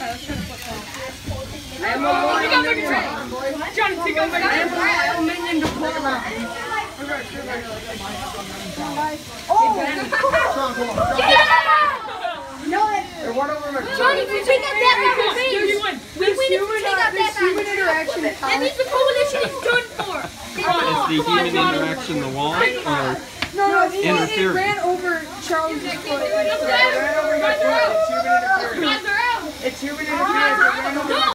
I am a Johnny, take over. I am a minion to play around. No, Johnny, we take out that base. We need to take out that human interaction. That means the coalition is done for. Is the human interaction the wall or No, interference? it ran over Charles' foot. Guys are out. It's human interference.